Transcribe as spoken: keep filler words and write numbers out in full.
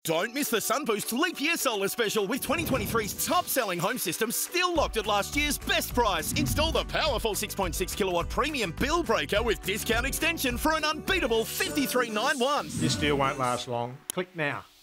Don't miss the Sunboost Leap Year Solar Special with twenty twenty-three's top-selling home system still locked at last year's best price. Install the powerful six point six kilowatt premium bill breaker with discount extension for an unbeatable fifty-three ninety-one. This deal won't last long. Click now.